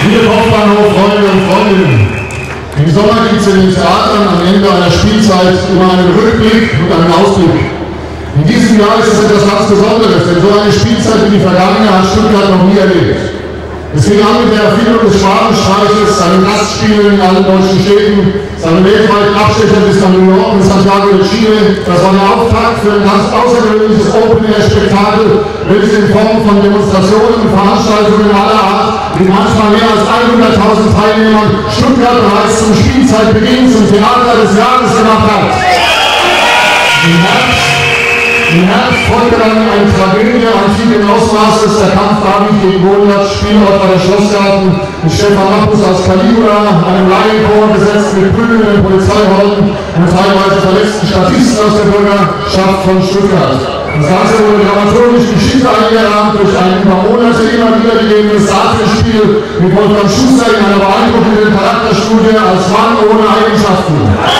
Liebe Hauptbahnhof-Freunde und Freundinnen, im Sommer gibt es in den Theatern am Ende einer Spielzeit immer einen Rückblick und einen Ausblick. In diesem Jahr ist es etwas ganz Besonderes, denn so eine Spielzeit wie die vergangene hat Stuttgart noch nie erlebt. Es fing an mit der Erfindung des Schwabenstreiches, seinen Gastspielen in allen deutschen Städten, seine weltweiten Abstecher bis nach New York und Santiago de Chile. Das war der Auftakt für ein ganz außergewöhnliches Open-Air-Spektakel, welches in Form von Demonstrationen und Veranstaltungen aller Art mit manchmal mehr als 100.000 Teilnehmern Stuttgart bereits zum Spielzeitbeginn zum Theater des Jahres gemacht hat. Im Herbst folgte dann eine Tragödie antiken Ausmaßes, der Kampf David gegen Goliath, Spielort bei der Schlossgarten, mit Stefan Mappus aus Caligula, einem Laienchor besetzt mit prügelnden Polizeihorden und teilweise verletzten Statisten aus der Bürgerschaft von Stuttgart. Das Ganze wurde dramaturgisch geschickt eingerahmt durch ein über Monate immer wieder gegebenes Saatspiel mit Wolfgang Schuster in einer beeindruckenden Charakterstudie als Mann ohne Eigenschaften.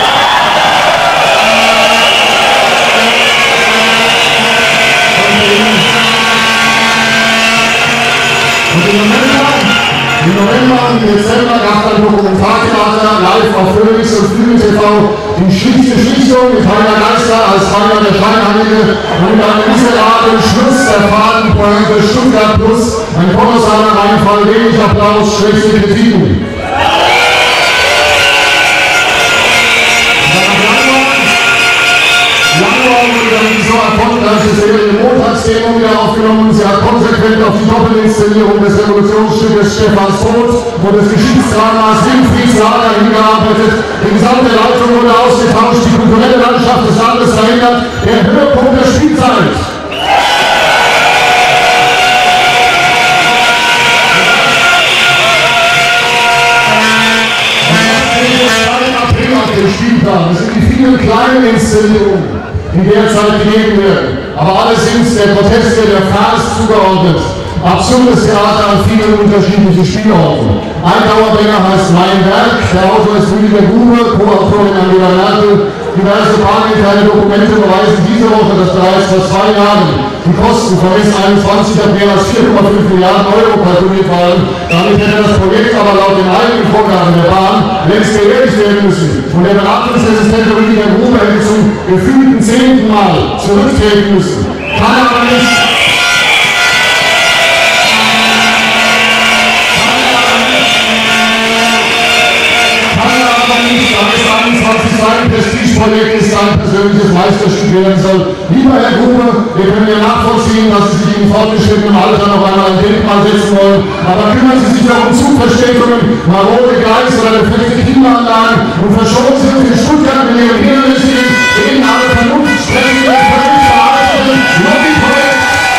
Im November und Dezember gab es ein Dokumentartheater live auf Phoenix und Flügel TV, die schlichte Schlichtung mit Heiner Geister als Heiner der Scheinheilige und mit einem miserablen Schluss der Fadenpointe Stuttgart Plus, ein kolossaler Reinfall, wenig Applaus, schlechte Kritiken. Die so erfolgreiche Serie Montagsdemo wieder aufgenommen. Sie hat konsequent auf die Doppelinszenierung des Revolutionsstückes Stephans Tod und des Geschichtsdramas Winfrieds Lager hingearbeitet. Die gesamte Leitung wurde ausgetauscht, die kulturelle Landschaft des Landes verändert. Der Höhepunkt der Spielzeit. Das sind die vielen kleinen Inszenierungen, die derzeit gegeben werden. Aber alle sind der Proteste der Farce zugeordnet. Absurdes Theater an vielen unterschiedlichen Spielorten. Ein Dauerbringer heißt Mein Werk, der Autor ist Rüdiger Grube, Co-Autorin Angela Merkel. Diverse bahninterne Dokumente beweisen diese Woche, dass bereits vor 2 Jahren die Kosten von S21 auf mehr als 4,5 Milliarden Euro kalkuliert waren. Damit hätte das Projekt aber laut den eigenen Vorgaben der Bahn längst gewährt werden müssen. Und der beratungsresistente Rüdiger Grube hätte zum gefühlten 10. Mal zurücktreten müssen. Kann aber nicht. Sein Prestigeprojekt ist, sein persönliches Meisterstück werden soll. Lieber Herr Grube, wir können ja nachvollziehen, dass Sie sich in fortgeschrittenem Alter noch einmal ein Denkmal setzen wollen, aber kümmern Sie sich doch um Zugverspätungen, marode Gleis oder defekte Klimaanlagen und verschonen Sie uns in Stuttgart mit Ihren hirnrissigen, gegen alle Vernunft sprechenden, völlig verarschenden Lobbyprojekt.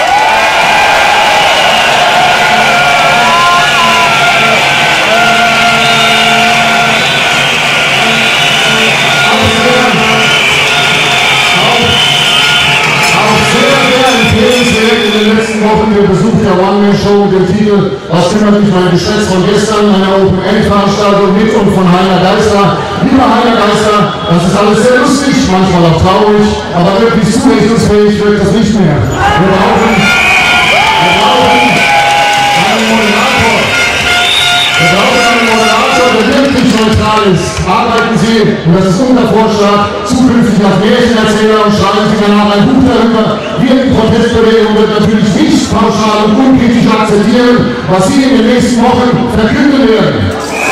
Der Besuch der One-Man-Show mit dem Titel Was kümmert mich mein Geschwätz von gestern, einer Open-End-Veranstaltung mit und von Heiner Geister. Lieber Heiner Geister, das ist alles sehr lustig, manchmal auch traurig, aber wirklich zurechnungsfähig wirkt das nicht mehr. Wir brauchen einen Moderator. Wir brauchen einen Moderator, der wirklich neutral ist. Arbeiten Sie, und das ist unser Vorschlag, zukünftig als Märchenerzähler und schreiben Sie danach ein Buch darüber. Wir in Protestbewegung wird natürlich nicht pauschal und unkritisch akzeptieren, was Sie in den nächsten Wochen verkünden werden.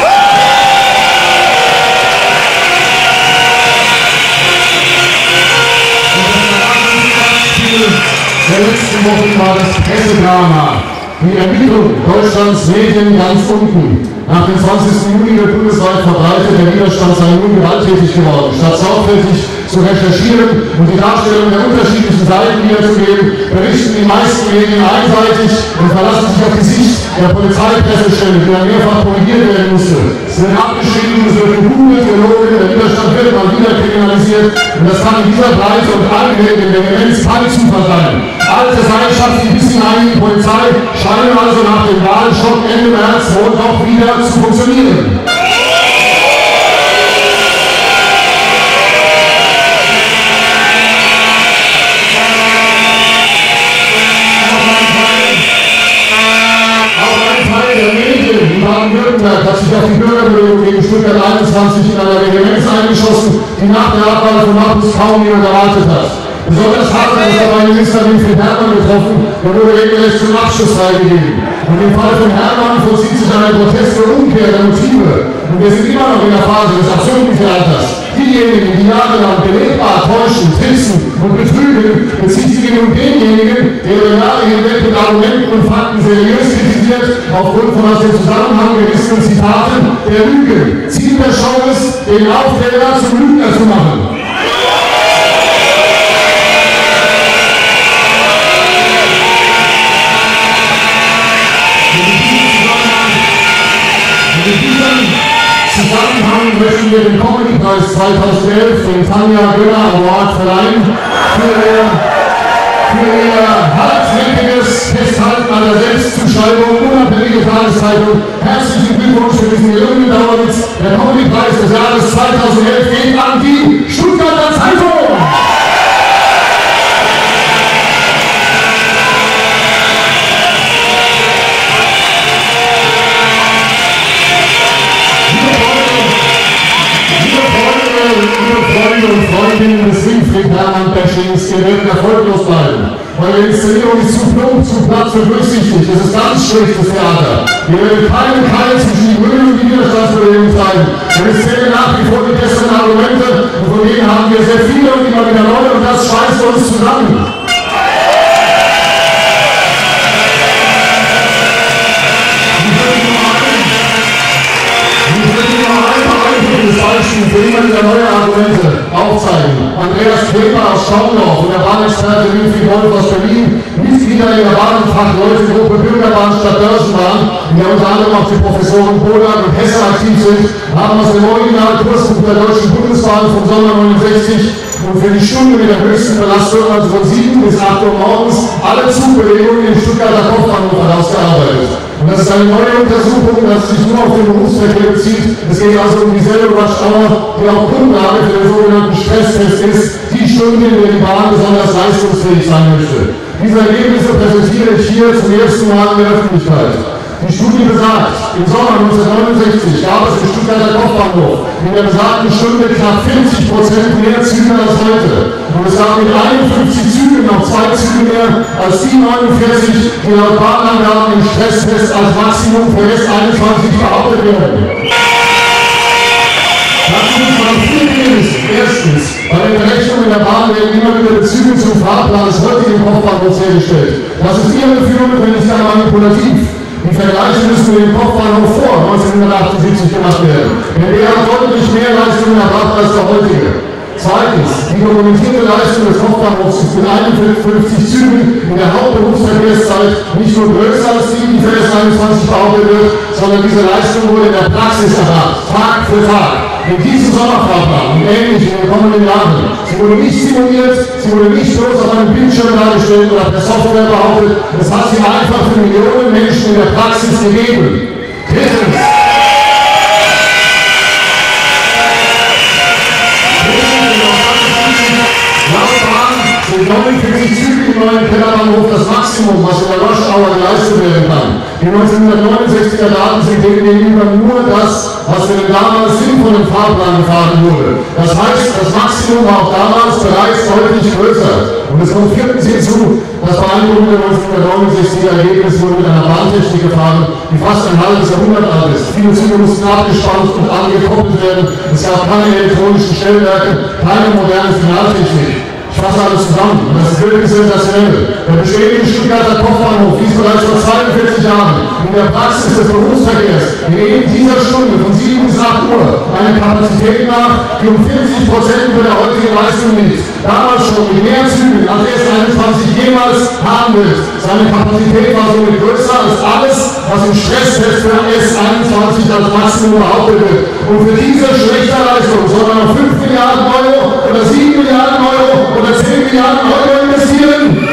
Der letzten Wochen war das Pressedrama. Die Ermittlung Deutschlands Medien ganz unten. Nach dem 20. Juni wird bundesweit verbreitet, der Widerstand sei nun gewalttätig geworden. Statt sorgfältig zu recherchieren und die Darstellung der unterschiedlichen Seiten wiederzugeben, berichten die meisten Medien einseitig und verlassen sich auf die Sicht der Polizeipressestelle, die dann mehrfach korrigiert werden musste. Es wird abgeschrieben, es wird gegoogelt, gelogen, der Widerstand wird mal wieder kriminalisiert und das kann in dieser Breite und angelegten Vehemenz kein Zufall sein. Alte Seilschaften bis hinein in die Polizei scheinen also nach dem Wahlschock Ende März wohl doch wieder zu funktionieren. Auch ein Teil der Medien, die waren Baden-Württemberg hat sich auf die Bürgerbewegung gegen Stuttgart 21 in einer Vehemenz eingeschossen, die nach der Abwahl von Markus kaum jemand erwartet hat. Besonders hart hat es dabei Minister Winfried Herrmann getroffen, der wurde regelrecht zum Abschuss freigegeben. Und im Fall von Herrmann vollzieht sich eine groteske Umkehr der Motive. Und wir sind immer noch in der Phase des Absurdentheaters. Diejenigen, die jahrelang belegbar täuschen, tricksen und betrügen, bezieht sich gegen denjenigen, der über Jahre hinweg mit Argumenten und Fakten seriös kritisiert, aufgrund von aus dem Zusammenhang gewissenen Zitaten der Lügen. Ziel der Show ist, den Aufklärer zum Lügner zu machen. In diesem Zusammenhang möchten wir den Comedy-Preis 2011, den Tanja Göller Award, verleihen für ihr hartnäckiges Festhalten an der Selbstzuschreibung unabhängige Tageszeitung. Herzlichen Glückwunsch für diesen gelungenen Dauerwitz. Der Comedy-Preis des Jahres 2011 geht an die Stuttgarter Zeitung! Und Freundinnen des Winfried Herrmann-Bashings, ihr werdet erfolglos bleiben. Eure Inszenierung ist zu plump, zu platt, zu durchsichtig. Das ist ganz schlechtes Theater. Ihr werdet keinen Keil zwischen die Grünen und die Widerstandsbewegung treiben. Denn es zählen nach wie vor die besseren Argumente und von denen haben wir sehr viele und immer wieder neue und das schweißt uns zusammen. Für immer wieder neue Argumente aufzeigen. Andreas Kleber aus Schaumdorf und der Bahnexperte Winfried Wolf aus Berlin, Mitglieder in der Bahnfachleute-Gruppe Bürgerbahn Stadt Börsenbahn, in der unter anderem auch die Professoren Boland und Hesse aktiv sind, haben aus dem Original-Kursbuch der Deutschen Bundesbahn vom Sommer 69 und für die Stunde mit der höchsten Belastung, also von 7 bis 8 Uhr morgens, alle Zugbewegungen im Stuttgarter Kopfbahnhof herausgearbeitet. Und das ist eine neue Untersuchung, dass sich nur auf den Berufsverkehr bezieht. Es geht also um dieselbe Rush-Hour, die auch Grundlage für den sogenannten Stresstest ist, die Stunde, in der die Bahn besonders leistungsfähig sein möchte. Diese Ergebnisse präsentiere ich hier zum ersten Mal in der Öffentlichkeit. Die Studie besagt, im Sommer 1969 gab es im Stuttgarter Kopfbahnhof in der besagten Stunde knapp 50% mehr Züge als heute. Und es gab mit 51 Zügen noch 2 Züge mehr als die 49, die laut Bahnangaben im Stresstest als Maximum für Rest 21 behauptet werden. Dazu muss man viel wissen. Erstens, bei der Berechnung in der Bahn werden immer wieder Bezüge zum Fahrplan des heutigen Kopfbahnhofs hergestellt. Das ist irreführend, wenn nicht gar manipulativ. Die Vergleiche müssen mit dem Kopfbahnhof vor 1978 gemacht werden. Denn der hat deutlich mehr Leistung erbracht als der heutige. Zweitens, die dokumentierte Leistung des Kopfbahnhofs ist mit 51 Zügen in der Hauptberufsverkehrszeit nicht nur größer als die für S21 behauptet wird, sondern diese Leistung wurde in der Praxis erbracht, Tag für Tag. In diesem Sommerfahrplan und ähnlich in den kommenden Jahren. Sie wurde nicht simuliert, sie wurde nicht bloß auf einem Bildschirm dargestellt oder per Software behauptet. Es hat sie einfach für Millionen Menschen in der Praxis gegeben. Drittens. Mit 49 Zügen im neuen Kellerbahnhof das Maximum, was in der Rush-Hour geleistet werden kann. Die 1969er Daten sind gegenüber nur das, was für den damals sinnvollen Fahrplan gefahren wurde. Das heißt, das Maximum war auch damals bereits deutlich größer. Und es kommt viertens hinzu, das beeindruckende 1969er Ergebnis wurde mit einer Bahntechnik gefahren, die fast ein halbes Jahrhundert alt ist. Viele Züge mussten abgespannt und angekoppelt werden. Es gab keine elektronischen Stellwerke, keine moderne Signaltechnik. Ich fasse alles zusammen und das ist wirklich sensationell. Der bestehende Stuttgarter Kopfbahnhof wies bereits vor 42 Jahren in der Praxis des Berufsverkehrs in eben dieser Stunde von 7 bis 8 Uhr eine Kapazität nach, die um 40% über der heutigen Leistung liegt. Damals schon mit mehr Zügen als S21 jemals haben wird. Seine Kapazität war somit größer als alles, was im Stresstest für S21 als Maximum behauptet wird. Und für diese schlechte Leistung soll man noch 5 Milliarden Euro oder 7 Milliarden Euro oder 10 Milliarden Euro investieren?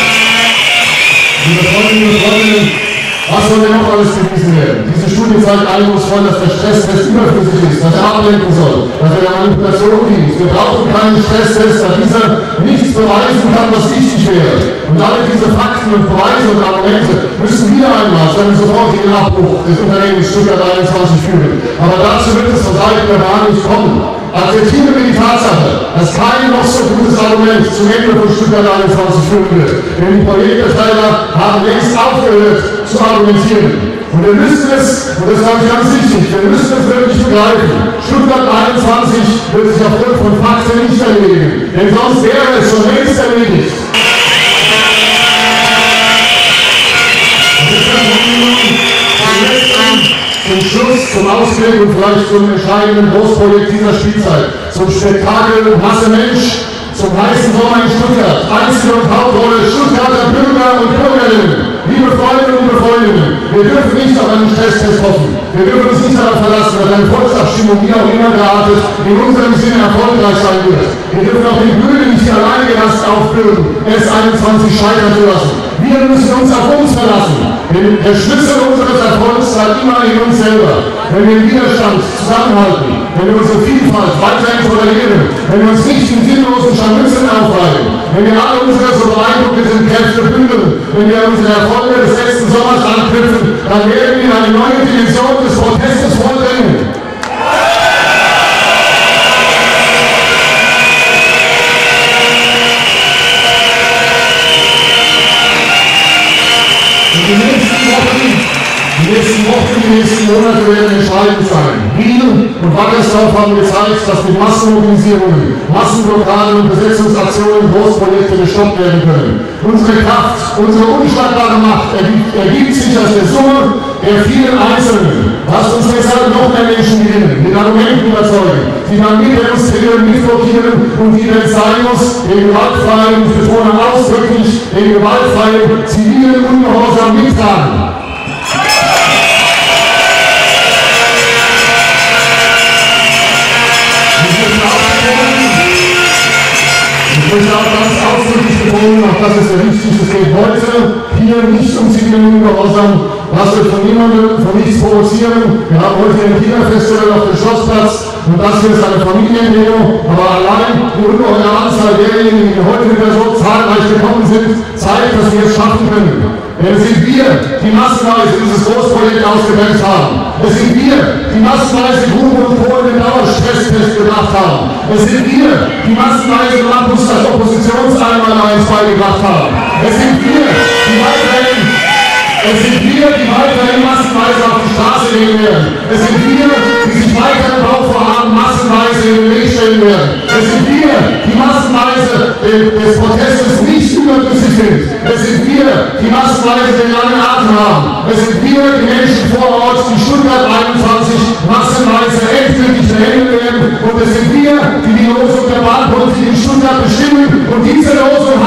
Liebe Freundinnen und Freunde, was soll denn noch alles bewiesen werden? Diese Studie zeigt eindrucksvoll, dass der Stresstest überflüssig ist, dass er ablenken soll, dass er der Manipulation dient. Wir brauchen keinen Stresstest, da dieser nichts beweisen kann, was wichtig wäre. Und alle diese Fakten und Beweise und Argumente müssen wieder einmal zu einem sofortigen Abbruch des Unternehmens Stuttgart 21 führen. Aber dazu wird es von Seiten der Bahn nicht kommen. Akzeptieren wir die Tatsache, dass kein noch so gutes Argument zum Ende von Stuttgart 21 führen wird. Denn die Projektersteller haben längst aufgehört zu argumentieren. Und wir müssen es, und das ist ich ganz wichtig, wir müssen es wirklich begreifen. Stuttgart 21 wird sich aufgrund von Fakten nicht erledigen. Denn sonst wäre es schon längst erledigt. Zum Schluss, zum Ausblick und vielleicht zum entscheidenden Großprojekt dieser Spielzeit, zum Spektakel Masse Mensch, zum heißen Sommer in Stuttgart, Einzel- und Hauptrolle Stuttgarter Bürger und Bürgerinnen, liebe Freunde und liebe Freundinnen, wir dürfen nicht auf einen Stresstest hoffen, wir dürfen uns nicht darauf verlassen, dass eine Volksabstimmung, wie auch immer geartet, in unserem Sinne erfolgreich sein wird. Wir dürfen auch den Bürgern nicht die Alleingelassen aufbürden, S21 scheitern zu lassen. Wir müssen uns auf uns verlassen, denn der Schlüssel unseres Erfolgs liegt immer in uns selber. Wenn wir den Widerstand zusammenhalten, wenn wir unsere Vielfalt weiterhin tolerieren, wenn wir uns nicht in sinnlosen Scharmützeln aufreiben, wenn wir alle unsere so beeindruckenden Kräfte bündeln, wenn wir unsere Erfolge des letzten Sommers anknüpfen, dann werden wir eine neue Dimension des Protestes vollbringen. Die nächsten Wochen, die nächsten Monate werden entscheidend sein. Biel und Wackersdorf haben gezeigt, dass mit Massenmobilisierungen, Massenblockaden und Besetzungsaktionen Großprojekte gestoppt werden können. Unsere Kraft, unsere unschlagbare Macht ergibt sich aus der Summe der vielen Einzelnen. Lasst uns deshalb noch mehr Menschen gewinnen, mit Argumenten überzeugen, die dann mit demonstrieren, mitblockieren und die, wenn es sein muss, den gewaltfreien, ich betone ausdrücklich, den gewaltfreien zivilen Ungehorsam mittragen. Ich möchte auch ganz ausdrücklich betonen, auch das ist sehr wichtig, es geht heute hier nicht um zivilen Ungehorsam. Lasst euch von niemandem, von nichts provozieren. Wir haben heute ein Kinderfestival auf dem Schlossplatz und das hier ist eine Familiendemo, aber allein die ungeheure Anzahl derjenigen, die heute wieder so zahlreich gekommen sind, zeigt, dass wir es schaffen können. Denn es sind wir, die massenweise dieses Großprojekt ausgebremst haben. Es sind wir, die massenweise Grube und Kohle den Dauerstresstest gebracht haben. Es sind wir, die massenweise Campus als Oppositionseinmalleins beigebracht haben. Es sind wir, die weiterhin massenweise auf die Straße gehen werden. Es sind wir, die sich weiteren Bauvorhaben massenweise in den Weg stellen werden. Es sind wir, die massenweise des Protestes nicht überdrüssig sind. Es sind wir, die massenweise den langen Atem haben. Es sind wir, die Menschen vor Ort, die Stuttgart 21 massenweise endgültig beenden werden. Und es sind wir, die die Losung der Bahnpolitik in Stuttgart bestimmen. Und diese Losung